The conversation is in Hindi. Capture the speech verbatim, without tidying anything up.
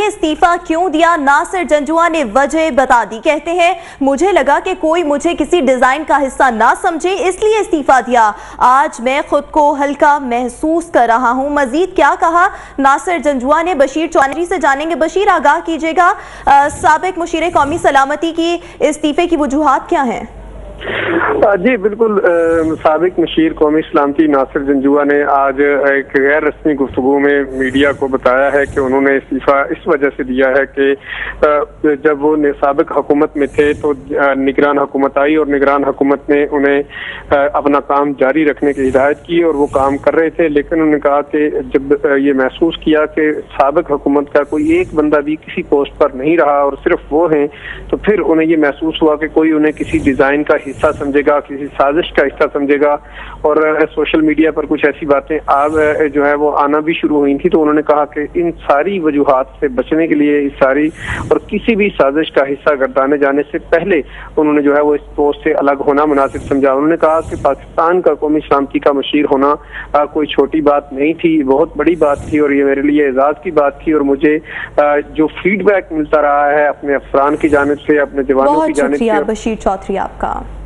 के इस्तीफा क्यों दिया? नासिर जंजुआ ने वजह बता दी। कहते हैं, मुझे लगा कि कोई मुझे किसी डिजाइन का हिस्सा ना समझे, इसलिए इस्तीफा दिया। आज मैं खुद को हल्का महसूस कर रहा हूं। मजीद क्या कहा नासिर जंजुआ ने? बशीर चौधरी से जानेंगे। बशीर, आगाह कीजिएगा, साबिक मुशीर कौमी सलामती की इस्तीफे की वजूहात क्या हैं? जी बिल्कुल, साबिक मुशीर कौमी सलामती नासिर जंजुआ ने आज एक गैर रस्मी गुफ्तगू में मीडिया को बताया है कि उन्होंने इस्तीफा इस वजह से दिया है कि जब वो साबिक हुकूमत में थे तो निगरान हुकूमत आई और निगरान हुकूमत ने उन्हें अपना काम जारी रखने की हिदायत की और वो काम कर रहे थे। लेकिन उन्होंने कहा कि जब ये महसूस किया कि साबिक हुकूमत का कोई एक बंदा भी किसी पोस्ट पर नहीं रहा और सिर्फ वो हैं, तो फिर उन्हें ये महसूस हुआ कि कोई उन्हें किसी डिजाइन का हिस्सा समझेगा, किसी साजिश का हिस्सा समझेगा। और सोशल मीडिया पर कुछ ऐसी बातें अब जो है वो आना भी शुरू हुई थी। तो उन्होंने कहा कि इन सारी वजूहात से बचने के लिए, इस सारी और किसी भी साजिश का हिस्सा गर्दाने जाने से पहले उन्होंने जो है वो इस पोस्ट से अलग होना मुनासिब समझा। उन्होंने कहा कि पाकिस्तान का कौमी सलामती का मुशीर होना आ, कोई छोटी बात नहीं थी, बहुत बड़ी बात थी और ये मेरे लिए एजाज की बात थी। और मुझे आ, जो फीडबैक मिलता रहा है अपने अफसरान की जानिब से, अपने जवानों की जानिब से। बशीर चौधरी आपका।